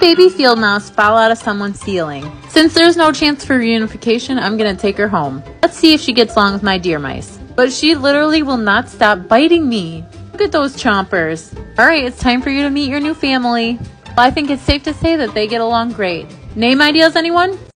baby field mouse fall out of someone's ceiling. Since there's no chance for reunification, I'm gonna take her home. Let's see if she gets along with my deer mice. But she literally will not stop biting me. Look at those chompers. Alright, it's time for you to meet your new family. Well, I think it's safe to say that they get along great. Name ideas, anyone?